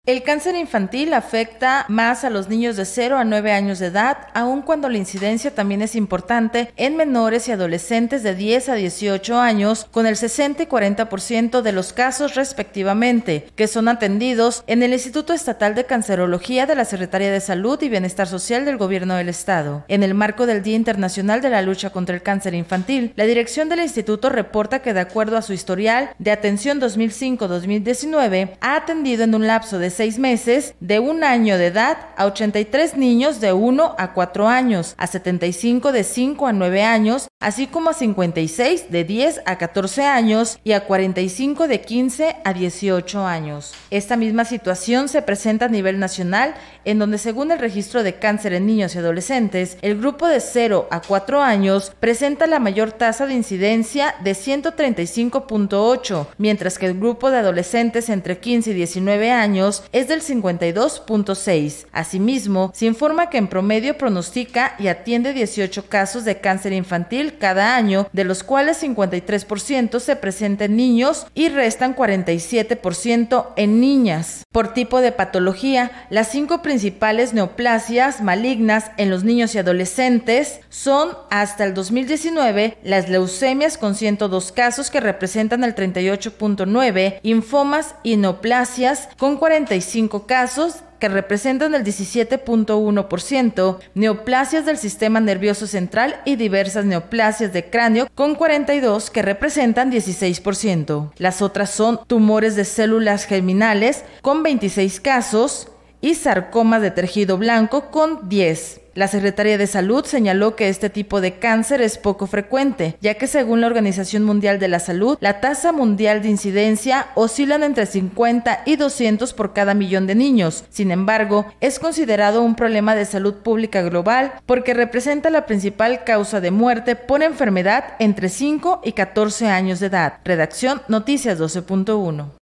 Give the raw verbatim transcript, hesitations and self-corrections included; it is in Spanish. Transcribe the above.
El cáncer infantil afecta más a los niños de cero a nueve años de edad, aun cuando la incidencia también es importante en menores y adolescentes de diez a dieciocho años, con el sesenta y cuarenta por ciento de los casos respectivamente, que son atendidos en el Instituto Estatal de Cancerología de la Secretaría de Salud y Bienestar Social del Gobierno del Estado. En el marco del Día Internacional de la Lucha contra el Cáncer Infantil, la dirección del instituto reporta que, de acuerdo a su historial de atención dos mil cinco a dos mil diecinueve, ha atendido en un lapso de seis meses de un año de edad a ochenta y tres niños de uno a cuatro años, a setenta y cinco de cinco a nueve años, así como a cincuenta y seis de diez a catorce años y a cuarenta y cinco de quince a dieciocho años. Esta misma situación se presenta a nivel nacional, en donde, según el registro de cáncer en niños y adolescentes, el grupo de cero a cuatro años presenta la mayor tasa de incidencia de ciento treinta y cinco punto ocho, mientras que el grupo de adolescentes entre quince y diecinueve años es del cincuenta y dos punto seis. Asimismo, se informa que en promedio pronostica y atiende dieciocho casos de cáncer infantil cada año, de los cuales cincuenta y tres por ciento se presenta en niños y restan cuarenta y siete por ciento en niñas. Por tipo de patología, las cinco principales neoplasias malignas en los niños y adolescentes son, hasta el dos mil diecinueve, las leucemias con ciento dos casos que representan el treinta y ocho punto nueve, linfomas y neoplasias con cuarenta y cinco casos que representan el diecisiete punto uno por ciento, neoplasias del sistema nervioso central y diversas neoplasias de cráneo con cuarenta y dos que representan dieciséis por ciento. Las otras son tumores de células germinales con veintiséis casos y sarcomas de tejido blanco con diez. La Secretaría de Salud señaló que este tipo de cáncer es poco frecuente, ya que, según la Organización Mundial de la Salud, la tasa mundial de incidencia oscilan entre cincuenta y doscientos por cada millón de niños. Sin embargo, es considerado un problema de salud pública global porque representa la principal causa de muerte por enfermedad entre cinco y catorce años de edad. Redacción Noticias doce punto uno.